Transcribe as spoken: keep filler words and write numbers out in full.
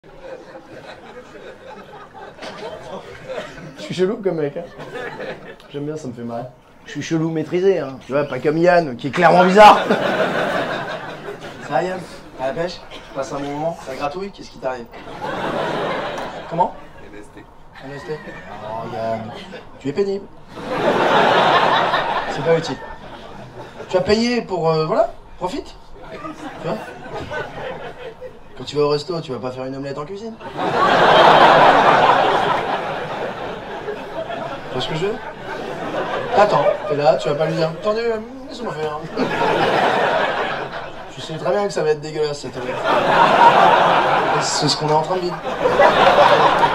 Je suis chelou comme mec, hein. J'aime bien, ça me fait marrer. Je suis chelou maîtrisé, hein. Tu vois, pas comme Yann, qui est clairement bizarre. Ça va Yann? À la pêche? Tu passes un bon moment? Ça gratouille? Qu'est-ce qui t'arrive? Comment? M S T. M S T? Oh Yann, tu es pénible. C'est pas utile. Tu as payé pour... Euh, voilà, profite. Tu vois? Quand tu vas au resto, tu vas pas faire une omelette en cuisine. Tu vois ce que je veux? T'attends, t'es là, tu vas pas lui dire « Attendez, laisse-moi faire. » Je sais très bien que ça va être dégueulasse cette omelette. C'est ce qu'on est en train de vivre.